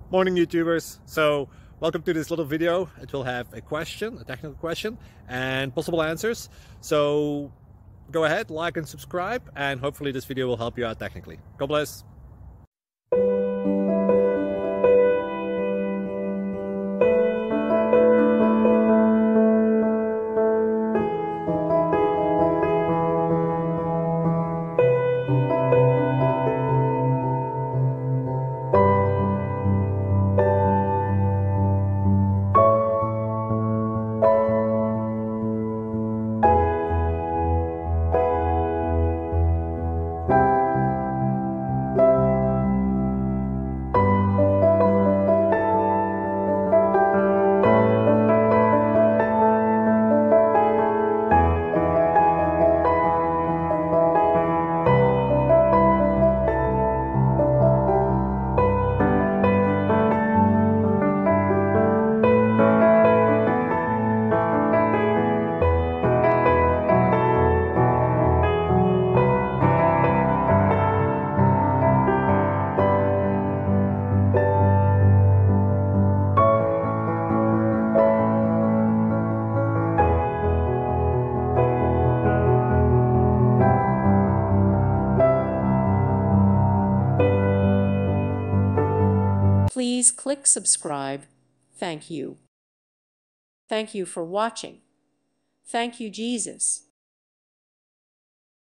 Morning YouTubers. So welcome to this little video. It will have a question, a technical question, and possible answers. So go ahead, like and subscribe, and hopefully this video will help you out technically. God bless. Please click subscribe. Thank you. Thank you for watching. Thank you, Jesus.